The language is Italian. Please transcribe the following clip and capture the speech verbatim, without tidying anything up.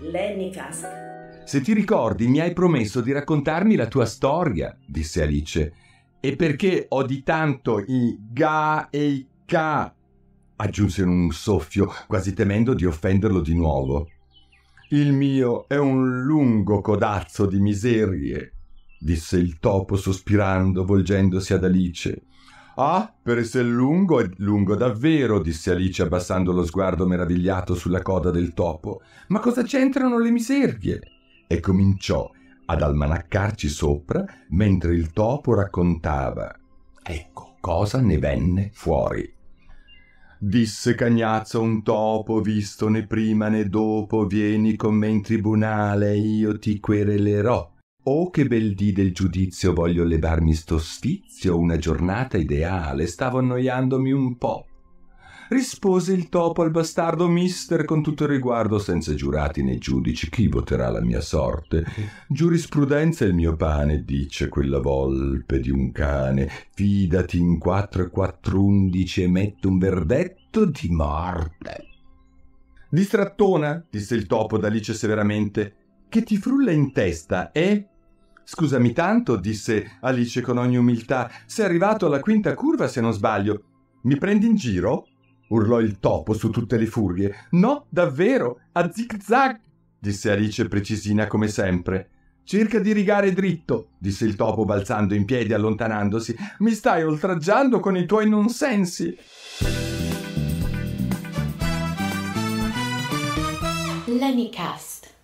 Lenny Kask. Se ti ricordi, mi hai promesso di raccontarmi la tua storia, disse Alice. E perché ho di tanto i ga e i ca, aggiunse in un soffio, quasi temendo di offenderlo di nuovo. Il mio è un lungo codazzo di miserie, disse il topo sospirando, volgendosi ad Alice. Ah, per essere lungo è lungo davvero, disse Alice abbassando lo sguardo meravigliato sulla coda del topo. Ma cosa c'entrano le miserie? E cominciò ad almanaccarci sopra mentre il topo raccontava. Ecco cosa ne venne fuori. Disse Cagnazzo a un topo, visto né prima né dopo, vieni con me in tribunale e io ti querelerò. Oh, che bel dì del giudizio, voglio levarmi sto sfizio, una giornata ideale, stavo annoiandomi un po'. Rispose il topo al bastardo mister con tutto il riguardo, senza giurati né giudici, chi voterà la mia sorte? Giurisprudenza è il mio pane, dice quella volpe di un cane, fidati in quattro e quattro undici e metto un verdetto di morte. Distrattona, disse il topo ad Alice severamente, che ti frulla in testa, eh? Scusami tanto, disse Alice con ogni umiltà, sei arrivato alla quinta curva se non sbaglio. Mi prendi in giro? Urlò il topo su tutte le furie. No, davvero, a zig-zag, disse Alice precisina come sempre. Cerca di rigare dritto, disse il topo balzando in piedi e allontanandosi. Mi stai oltraggiando con i tuoi nonsensi. Lenny Kask.